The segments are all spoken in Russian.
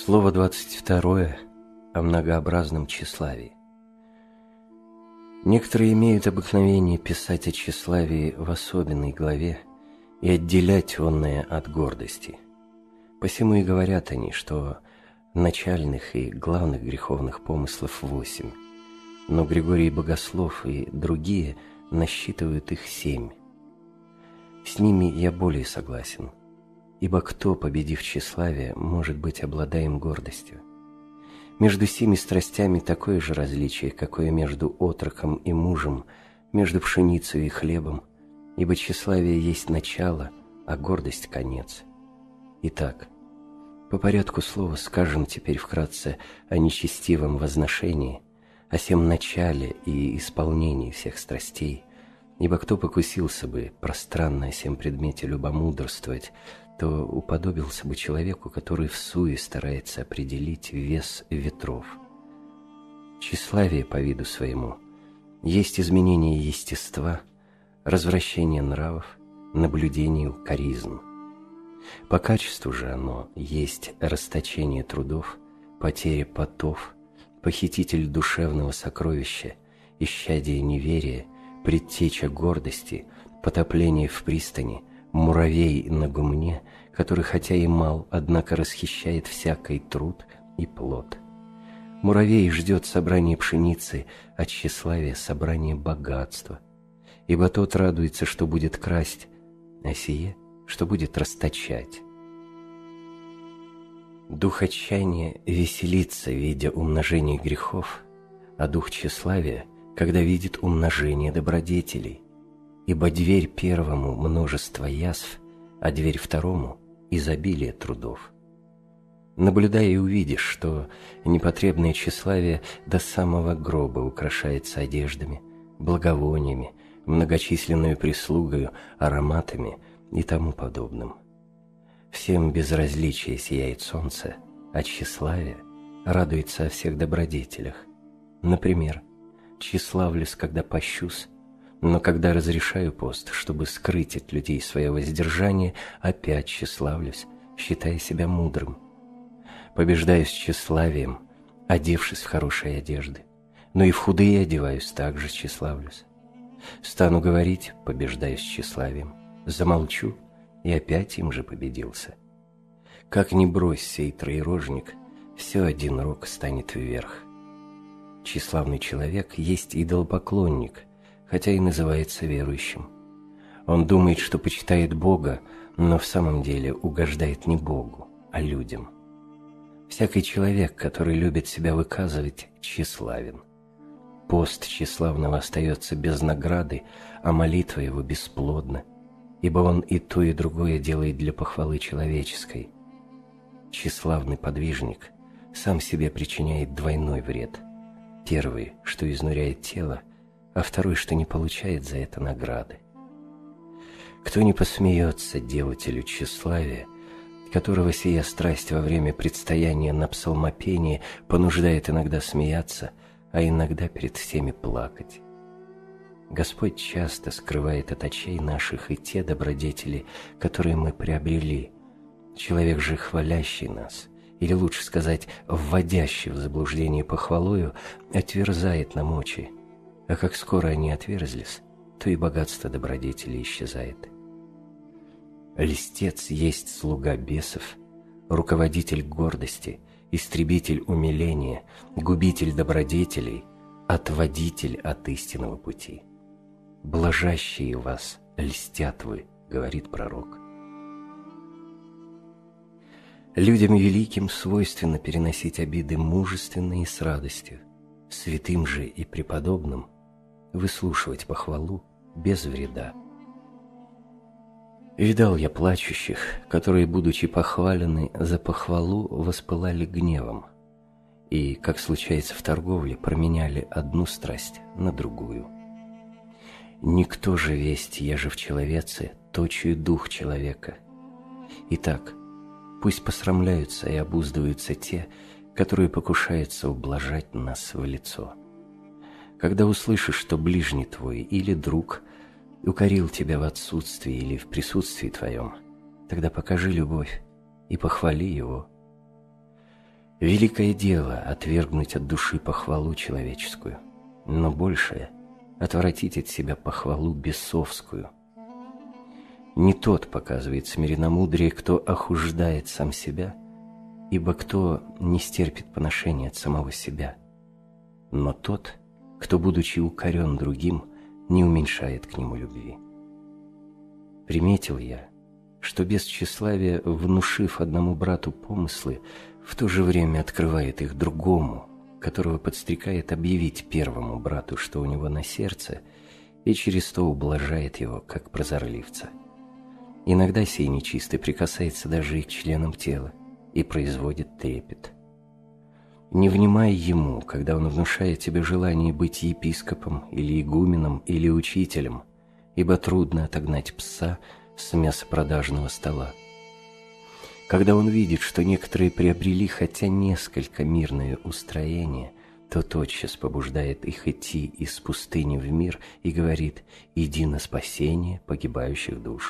Слово 22 о многообразном тщеславии. Некоторые имеют обыкновение писать о тщеславии в особенной главе и отделять онное от гордости. Посему и говорят они, что начальных и главных греховных помыслов 8, но Григорий Богослов и другие насчитывают их 7. С ними я более согласен, ибо кто, победив тщеславие, может быть обладаем гордостью? Между сими страстями такое же различие, какое между отроком и мужем, между пшеницей и хлебом, ибо тщеславие есть начало, а гордость – конец. Итак, по порядку слова скажем теперь вкратце о нечестивом возношении, о сем начале и исполнении всех страстей, ибо кто покусился бы пространно о сем предмете любомудрствовать, то уподобился бы человеку, который всуе старается определить вес ветров. Тщеславие по виду своему есть изменение естества, развращение нравов, наблюдение укоризн. По качеству же оно есть расточение трудов, потеря потов, похититель душевного сокровища, исчадие неверия, предтеча гордости, потопление в пристани, муравей на гумне, который хотя и мал, однако расхищает всякий труд и плод. Муравей ждет собрания пшеницы, а тщеславие – собрание богатства. Ибо тот радуется, что будет красть, а сие, что будет расточать. Дух отчаяния веселится, видя умножение грехов, а дух тщеславия, когда видит умножение добродетелей. Ибо дверь первому – множество язв, а дверь второму – изобилие трудов. Наблюдай и увидишь, что непотребное тщеславие до самого гроба украшается одеждами, благовониями, многочисленной прислугою, ароматами и тому подобным. Всем безразличие сияет солнце, а тщеславие радуется о всех добродетелях. Например, тщеславлюсь, когда пощусь, но когда разрешаю пост, чтобы скрыть от людей свое воздержание, опять тщеславлюсь, считая себя мудрым. Побеждаюсь тщеславием, одевшись в хорошие одежды, но и в худые одеваюсь, также тщеславлюсь. Стану говорить, побеждаюсь тщеславием, замолчу, и опять им же победился. Как ни брось сей троерожник, все один рог станет вверх. Тщеславный человек есть идолопоклонник, хотя и называется верующим. Он думает, что почитает Бога, но в самом деле угождает не Богу, а людям. Всякий человек, который любит себя выказывать, тщеславен. Пост тщеславного остается без награды, а молитва его бесплодна, ибо он и то, и другое делает для похвалы человеческой. Тщеславный подвижник сам себе причиняет двойной вред. Первый, что изнуряет тело, а второй, что не получает за это награды. Кто не посмеется делателю тщеславия, которого сия страсть во время предстояния на псалмопении понуждает иногда смеяться, а иногда перед всеми плакать. Господь часто скрывает от очей наших и те добродетели, которые мы приобрели. Человек же, хвалящий нас, или лучше сказать, вводящий в заблуждение похвалою, отверзает нам очи, а как скоро они отверзлись, то и богатство добродетели исчезает. Льстец есть слуга бесов, руководитель гордости, истребитель умиления, губитель добродетелей, отводитель от истинного пути. «Блажащие вас льстят вы», — говорит пророк. Людям великим свойственно переносить обиды мужественно и с радостью, святым же и преподобным выслушивать похвалу без вреда. Видал я плачущих, которые, будучи похвалены за похвалу, воспылали гневом и, как случается в торговле, променяли одну страсть на другую. Никто же весть, еже в человеце, точию дух человека. Итак, пусть посрамляются и обуздываются те, которые покушаются ублажать нас в лицо. Когда услышишь, что ближний твой или друг укорил тебя в отсутствии или в присутствии твоем, тогда покажи любовь и похвали его. Великое дело — отвергнуть от души похвалу человеческую, но большее — отвратить от себя похвалу бесовскую. Не тот показывает смиренномудрие, кто охуждает сам себя, ибо кто не стерпит поношения от самого себя, но тот, кто, будучи укорен другим, не уменьшает к нему любви. Приметил я, что без тщеславия, внушив одному брату помыслы, в то же время открывает их другому, которого подстрекает объявить первому брату, что у него на сердце, и через то ублажает его, как прозорливца. Иногда сей нечистый прикасается даже и к членам тела и производит трепет. Не внимай ему, когда он внушает тебе желание быть епископом или игуменом или учителем, ибо трудно отогнать пса с мясопродажного стола. Когда он видит, что некоторые приобрели хотя несколько мирное устроение, то тотчас побуждает их идти из пустыни в мир и говорит: «Иди на спасение погибающих душ».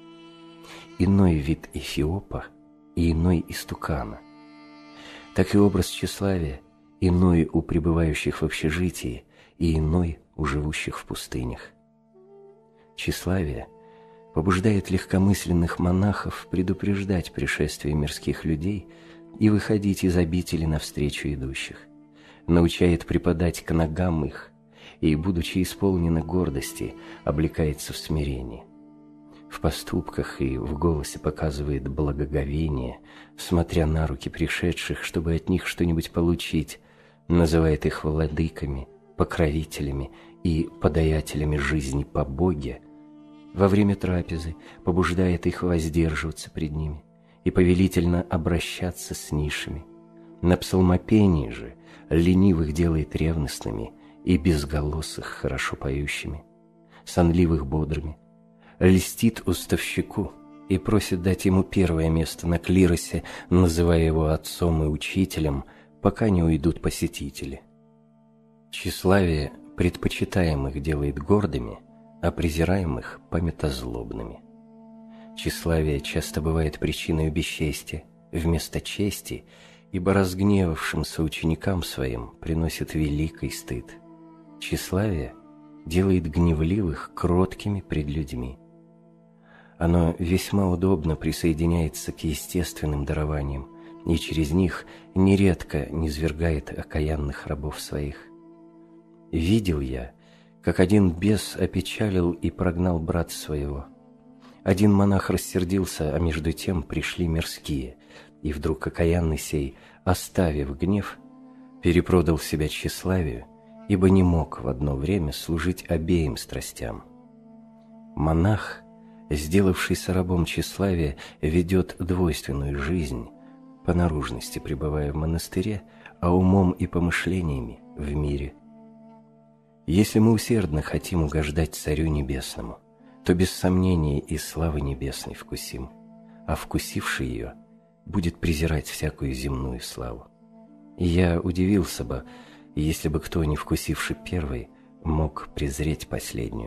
Иной вид Эфиопа и иной истукана. Так и образ тщеславия иной у пребывающих в общежитии и иной у живущих в пустынях. Тщеславие побуждает легкомысленных монахов предупреждать пришествие мирских людей и выходить из обители навстречу идущих, научает припадать к ногам их и, будучи исполнено гордости, облекается в смирение. В поступках и в голосе показывает благоговение, смотря на руки пришедших, чтобы от них что-нибудь получить, называет их владыками, покровителями и подаятелями жизни по Боге. Во время трапезы побуждает их воздерживаться пред ними и повелительно обращаться с низшими. На псалмопении же ленивых делает ревностными и безголосых хорошо поющими, сонливых бодрыми, льстит уставщику и просит дать ему первое место на клиросе, называя его отцом и учителем, пока не уйдут посетители. Тщеславие предпочитаемых делает гордыми, а презираемых – памятозлобными. Тщеславие часто бывает причиной бесчестия вместо чести, ибо разгневавшимся ученикам своим приносит великий стыд. Тщеславие делает гневливых кроткими пред людьми. Оно весьма удобно присоединяется к естественным дарованиям и через них нередко низвергает окаянных рабов своих. Видел я, как один бес опечалил и прогнал брата своего. Один монах рассердился, а между тем пришли мирские, и вдруг окаянный сей, оставив гнев, перепродал себя тщеславию, ибо не мог в одно время служить обеим страстям. Монах, сделавшийся рабом тщеславия, ведет двойственную жизнь, по наружности пребывая в монастыре, а умом и помышлениями в мире. Если мы усердно хотим угождать Царю Небесному, то без сомнения и славы небесной вкусим, а вкусивший ее будет презирать всякую земную славу. И я удивился бы, если бы кто, не вкусивший первой, мог презреть последнюю.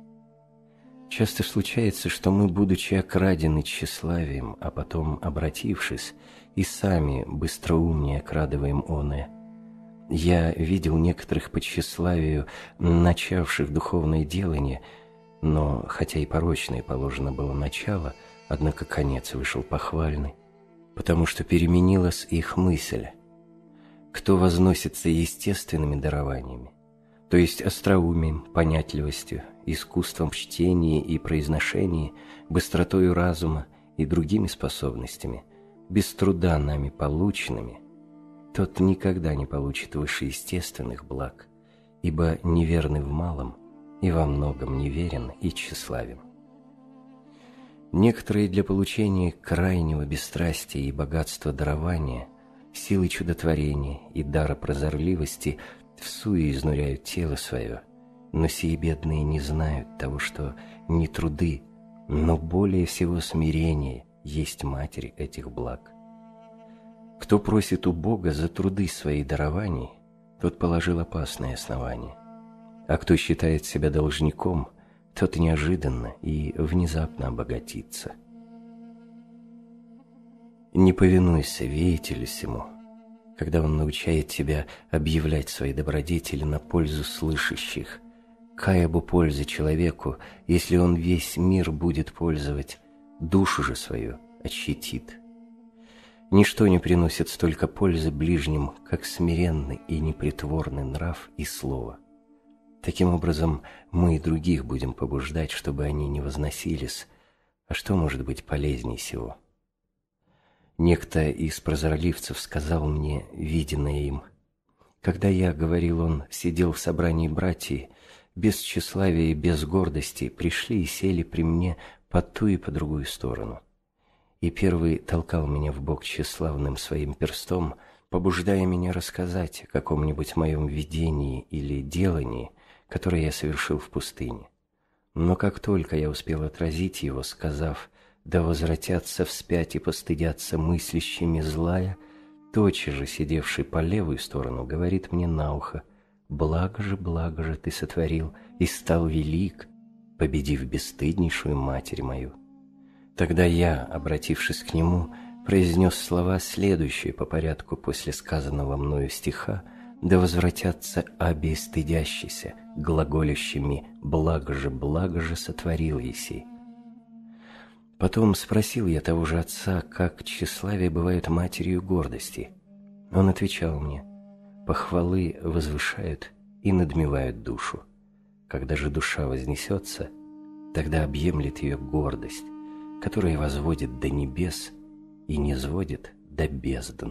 Часто случается, что мы, будучи окрадены тщеславием, а потом обратившись, и сами быстроумнее окрадываем оное. Я видел некоторых по тщеславию, начавших духовное делание, но, хотя и порочное положено было начало, однако конец вышел похвальный, потому что переменилась их мысль. Кто возносится естественными дарованиями, то есть остроумием, понятливостью, искусством в чтении и произношении, быстротою разума и другими способностями, без труда нами полученными, тот никогда не получит выше естественных благ, ибо неверный в малом и во многом неверен и тщеславен. Некоторые для получения крайнего бесстрастия и богатства дарования, силы чудотворения и дара прозорливости всуе изнуряют тело свое, но сии бедные не знают того, что не труды, но более всего смирение есть матерь этих благ. Кто просит у Бога за труды свои дарований, тот положил опасное основание, а кто считает себя должником, тот неожиданно и внезапно обогатится. Не повинуйся веятелю сему, когда он научает тебя объявлять свои добродетели на пользу слышащих, кая об пользе человеку, если он весь мир будет пользовать, душу же свою отщитит. Ничто не приносит столько пользы ближним, как смиренный и непритворный нрав и слово. Таким образом, мы и других будем побуждать, чтобы они не возносились, а что может быть полезней сего? Некто из прозорливцев сказал мне, виденное им: когда я, говорил он, сидел в собрании братьев, без тщеславия и без гордости пришли и сели при мне по ту и по другую сторону. И первый толкал меня в бок тщеславным своим перстом, побуждая меня рассказать о каком-нибудь моем видении или делании, которое я совершил в пустыне. Но как только я успел отразить его, сказав: «Да возвратятся вспять и постыдятся мыслящими злая», тотчас же сидевший по левую сторону говорит мне на ухо: благо же ты сотворил и стал велик, победив бесстыднейшую матерь мою». Тогда я, обратившись к нему, произнес слова, следующие по порядку после сказанного мною стиха: «Да возвратятся обе стыдящиеся, глаголящими благо же сотворил еси». Потом спросил я того же отца, как тщеславие бывает матерью гордости. Он отвечал мне: похвалы возвышают и надмевают душу. Когда же душа вознесется, тогда объемлет ее гордость, которая возводит до небес и низводит до бездн.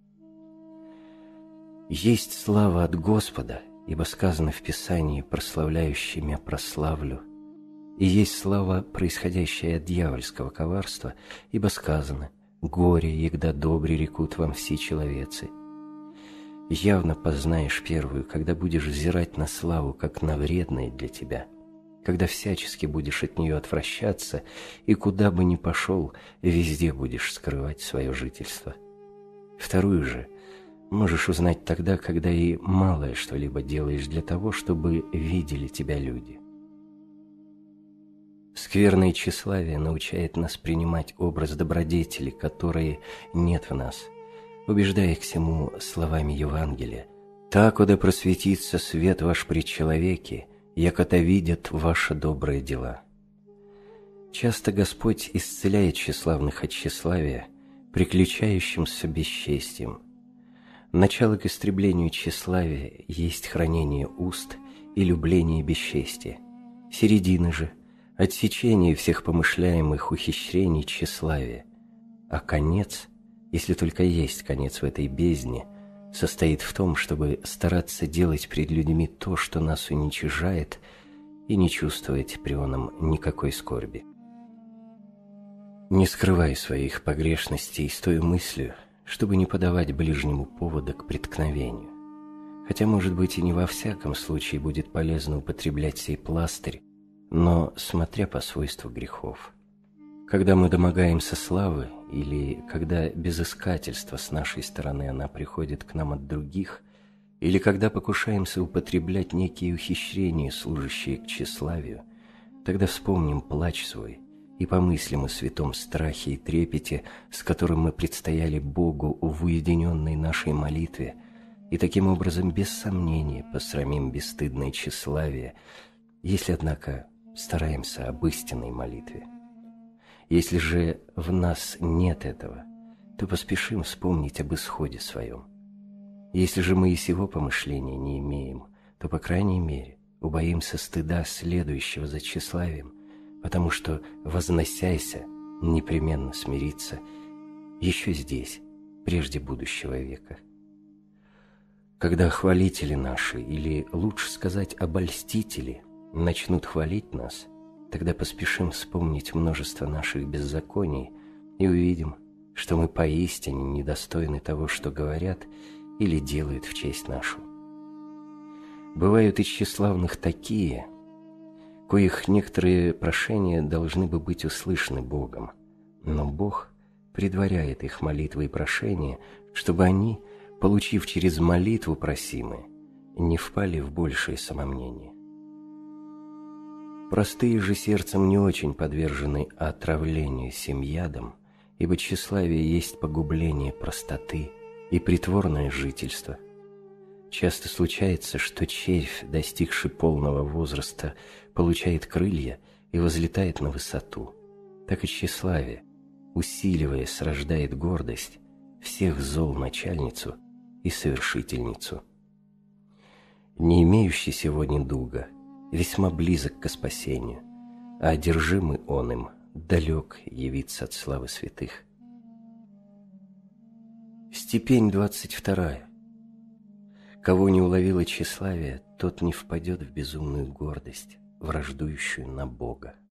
Есть слава от Господа, ибо сказано в Писании: прославляющий мя прославлю. И есть слава, происходящая от дьявольского коварства, ибо сказано: горе, егда добре рекут вам все человецы. Явно познаешь первую, когда будешь взирать на славу, как на вредное для тебя, когда всячески будешь от нее отвращаться, и куда бы ни пошел, везде будешь скрывать свое жительство. Вторую же можешь узнать тогда, когда и малое что-либо делаешь для того, чтобы видели тебя люди. Скверное тщеславие научает нас принимать образ добродетели, которые нет в нас, убеждая к всему словами Евангелия: «Так, да просветится свет ваш пред человеке, яко-то видят ваши добрые дела». Часто Господь исцеляет тщеславных от тщеславия, приключающимся бесчестием. Начало к истреблению тщеславия есть хранение уст и любление бесчестия. Середина же – отсечение всех помышляемых ухищрений тщеславия. А конец, если только есть конец в этой бездне, состоит в том, чтобы стараться делать пред людьми то, что нас уничижает, и не чувствовать при оном никакой скорби. Не скрывай своих погрешностей с той мыслью, чтобы не подавать ближнему повода к преткновению. Хотя, может быть, и не во всяком случае будет полезно употреблять сей пластырь, но смотря по свойству грехов. Когда мы домогаемся славы, или когда без искательства с нашей стороны она приходит к нам от других, или когда покушаемся употреблять некие ухищрения, служащие к тщеславию, тогда вспомним плач свой и помыслим о святом страхе и трепете, с которым мы предстояли Богу в уединенной нашей молитве, и таким образом без сомнения посрамим бесстыдное тщеславие, если, однако, стараемся об истинной молитве. Если же в нас нет этого, то поспешим вспомнить об исходе своем. Если же мы и сего помышления не имеем, то, по крайней мере, убоимся стыда, следующего за тщеславием, потому что, возносяйся, непременно смириться еще здесь, прежде будущего века. Когда хвалители наши, или лучше сказать обольстители, начнут хвалить нас, тогда поспешим вспомнить множество наших беззаконий и увидим, что мы поистине недостойны того, что говорят или делают в честь нашу. Бывают и тщеславных такие, коих некоторые прошения должны бы быть услышаны Богом, но Бог предваряет их молитвы и прошения, чтобы они, получив через молитву просимое, не впали в большее самомнение. Простые же сердцем не очень подвержены отравлению сим ядом, ибо тщеславие есть погубление простоты, и притворное жительство. Часто случается, что червь, достигший полного возраста, получает крылья и возлетает на высоту. Так и тщеславие, усиливаясь, рождает гордость, всех зол начальницу и совершительницу. Не имеющий сегодня дуга весьма близок к спасению, а одержимый он им далек явиться от славы святых. Степень 22. Кого не уловило тщеславие, тот не впадет в безумную гордость, враждующую на Бога.